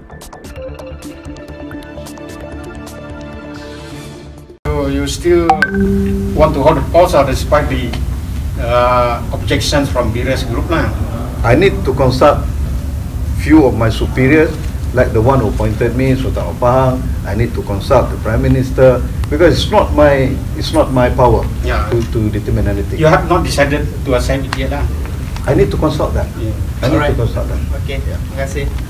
So you still want to hold the post despite the objections from various groups now? I need to consult few of my superiors, like the one who appointed me, Sultan of Pahang. I need to consult the Prime Minister, because it's not my power to determine anything. You have not decided to accept it yet lah? I need to consult that. Yeah. I need to consult that. Okay, terima kasih.